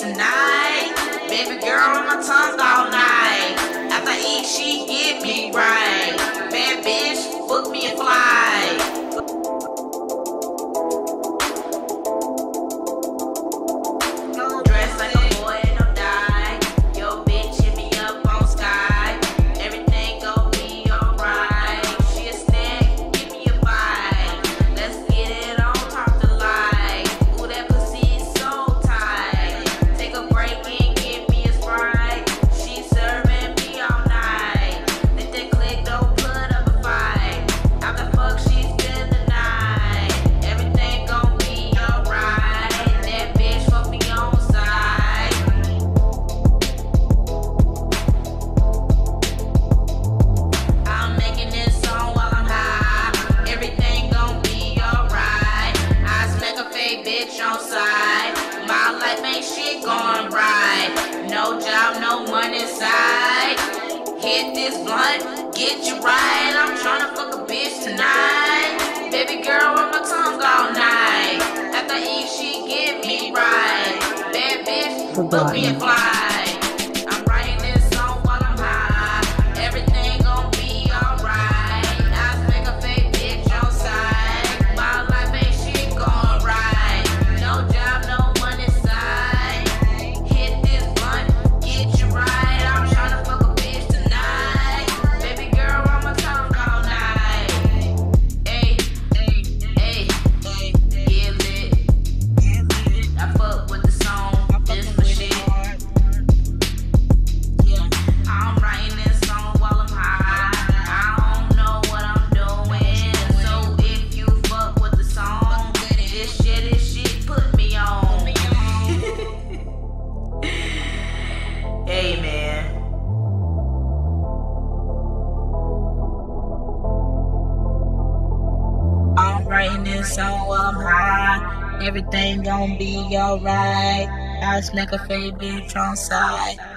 tonight. Baby girl on my tongue all night. After I eat, she get me right. Bad bitch, book me a flight. Dress like a boy and I'm dying. Yo bitch hit me up on Skype. Everything gon' be alright. She a snack, give me a bite. Let's get it on, talk to life. Ooh, that pussy is so tight. Take a break and give me a Sprite. She serving me all night. Let that click, don't put up a fight. How the fuck she spend the night? Everything gon' be alright. That bitch fuck me on side. I'm making this song while I'm high. Everything gon' be alright. I smack a fake bitch on side. My life ain't shit going right. No job, no money side. Hit this blunt, get you right. I'm tryna fuck a bitch tonight. Baby girl on my tongue all night. After I eat, she get me right. Bad bitch, book me a flight. I'm writing this song while I'm high. Everything gon' be alright. I smack a fake bitch on side. My life ain't shit going right. No job, no money side. Hit this blunt, get you right. I'm tryna fuck a bitch tonight. Baby girl on my tongue all night. Ay, ay, ay, get lit. I fuck with the song, this my shit. I'm writing this song while I'm high. I don't know what I'm doing. So if you fuck with the song, this shit put me on. Hey man. I'm writing this song while I'm high. Everything gon' be alright. I smack a fake bitch on side.